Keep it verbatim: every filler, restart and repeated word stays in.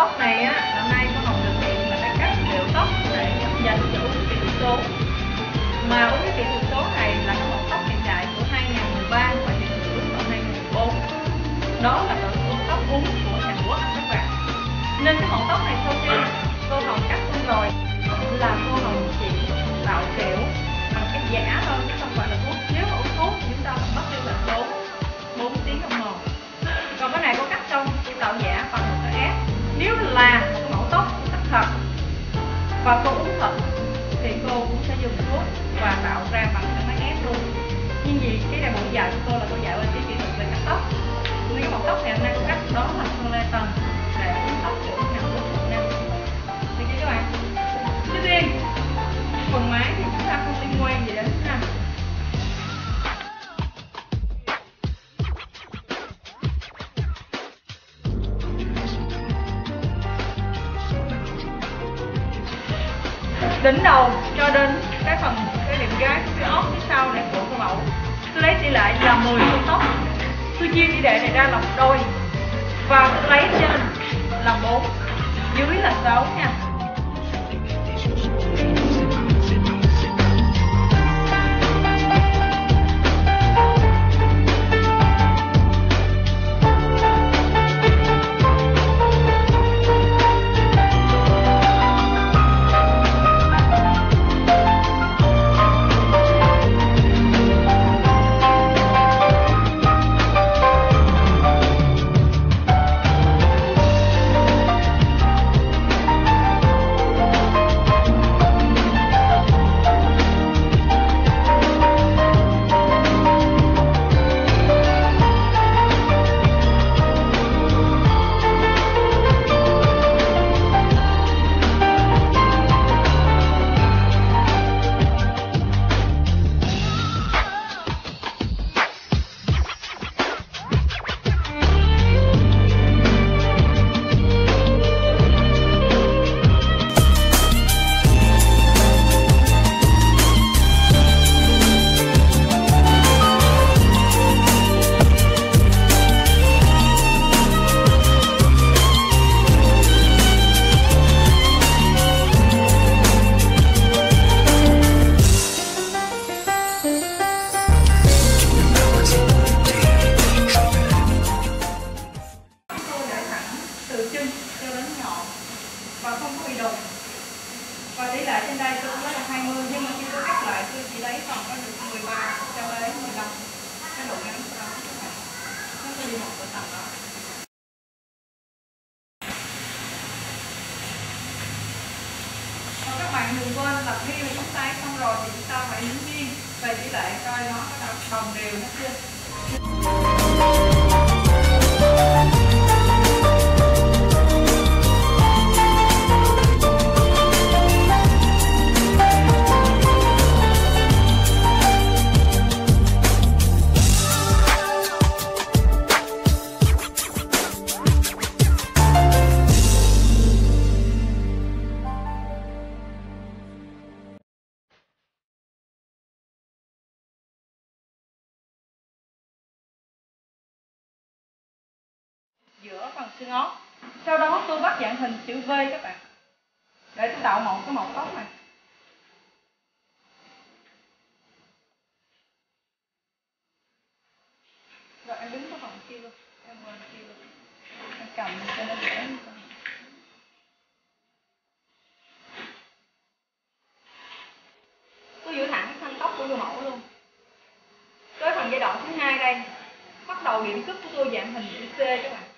tóc này á, hôm nay cô Hồng thực hiện là cái cách điệu tóc để dành cho uống kỹ thuật số. Mà uống cái kỹ thuật số này là cái mẫu tóc hiện đại của hai nghìn không trăm mười ba và hiện hữu vào hai nghìn không trăm mười bốn. Đó là loại uống tóc uống của Hàn Quốc các bạn. Nên cái mẫu tóc này sau khi cô Hồng cắt xong rồi là cô Hồng chỉ tạo kiểu bằng cái giả thôi chứ không phải là thuốc. Nếu mà uống thuốc thì chúng ta phải mất đi là bốn bốn tiếng đồng hồ. Còn cái này cô cắt xong cô tạo giả bằng một cái ép. Nếu là một cái mẫu tóc thật và cô uống thật thì cô cũng sẽ dùng thuốc và tạo ra bằng cái máy ép luôn. Nhưng vì cái này buổi dạy của cô là cô dạy bên cái kỹ thuật về cắt tóc. Nên cái mẫu tóc này hôm nay cô cắt đó là con lê tần để uống tóc kiểu Hàn Quốc Việt Nam. Được chưa các bạn? Trước tiên phần máy thì chúng ta không liên quan gì đến ha. Đỉnh đầu cho đến cái phần cái điểm gái cái ốp phía sau này của cô mẫu, tôi lấy tỷ lệ là mười con tóc. Tôi chia tỷ lệ này ra làm đôi và tôi lấy trên là bốn, dưới là sáu nha. Và không có bị đục. Và tỷ lệ trên đây tôi nói là hai mươi, nhưng mà khi tôi cắt lại tôi chỉ lấy còn có được mười ba cho đến mười lăm. Cái độ ngắn của nó các bạn. Nó tôi đi một cái tầm đó. Và các bạn đừng quên là khi mà chúng ta xong rồi thì chúng ta phải nhấn nghiêng về tỷ lệ coi nó có đồng đều nó chưa. Giữa phần xương ốc. Sau đó tôi bắt dạng hình chữ V các bạn, để tôi tạo một cái mẫu tóc này. Rồi em đứng cái phần kia luôn, em quên kia luôn, em cầm cho nó dễ. Tôi giữ thẳng cái thân tóc của tôi mẫu luôn. Tới phần giai đoạn thứ hai đây, bắt đầu điểm cúp của tôi dạng hình chữ C các bạn.